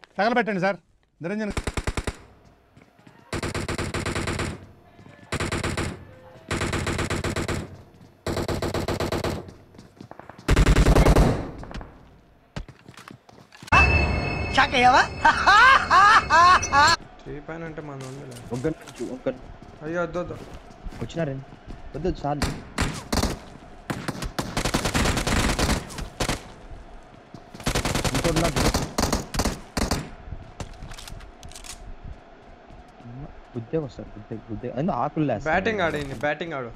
తగలబెట్టండి sir Niranjan. చేయిపోయానంటే మన ఒక్క అయ్యో వద్దు వచ్చినారండి వద్దు చాలు. గుద్దే వస్తారు గుద్దే అందులో ఆకులు బ్యాటింగ్ ఆడింది బ్యాటింగ్ ఆడు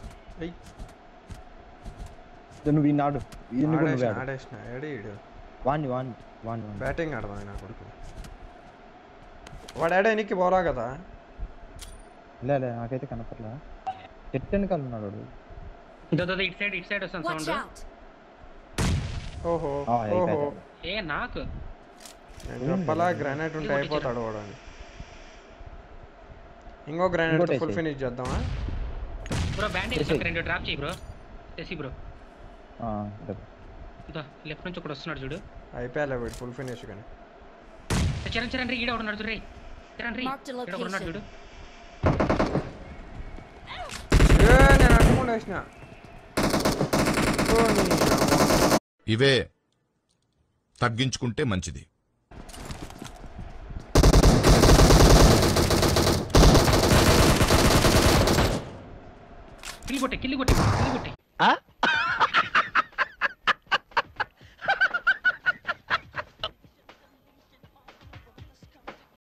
నువ్వు ఈ నాడు ఆడేసిన వాణ్ణి బ్యాటింగ్ ఆడదా నా కొడుకు వాడు ఆడేనికి పోరా కదా. లే నాకైతే కనపడలే. చెట్టు వెనకాల ఉన్నాడు వాడు. ఇటు సైడ్ వస్తాను సౌండ్. ఓహో ఏ నాకు నేను చెప్పలా గ్రానైట్ ఉంటే అయిపోతాడు వాడు అని. ఇంకో గ్రానైట్ ఫుల్ ఫినిష్ చేద్దామా బ్రో? బ్యాండేజ్ రెండు డ్రాప్ చేయి బ్రో. చేసి బ్రో లెఫ్ట్ నుంచి ఒకటి వస్తున్నాడు చూడు. అయిపోయాలి వీడు ఫుల్ ఫినిష్ కానీ. చరణ్ రీ ఈడ ఉన్నాడు చూడు. రే చరణ్ రీ ఈడ ఉన్నాడు చూడు. నేను అడ్డుకుండా వేసిన. ఇవే తగ్గించుకుంటే మంచిది. కిల్లి కొట్టే